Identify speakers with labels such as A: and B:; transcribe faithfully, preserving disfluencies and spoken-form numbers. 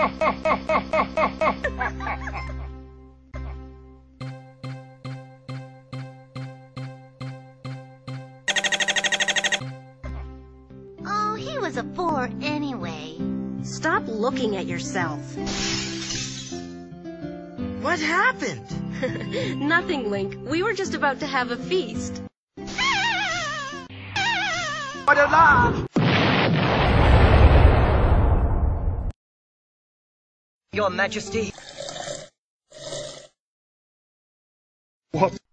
A: Oh, he was a four anyway.
B: Stop looking at yourself.
C: What happened?
B: Nothing, Link. We were just about to have a feast.
C: Your Majesty.
D: What?